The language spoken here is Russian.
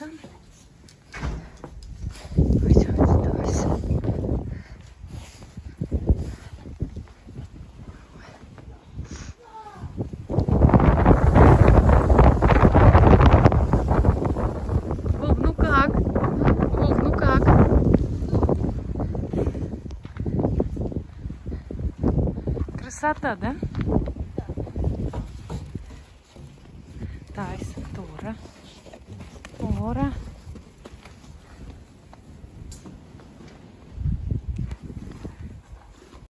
Тайсон. Пойдем дальше. Вов, ну как? Вов, ну как? Красота, да? Тайсон, Тора. Тора.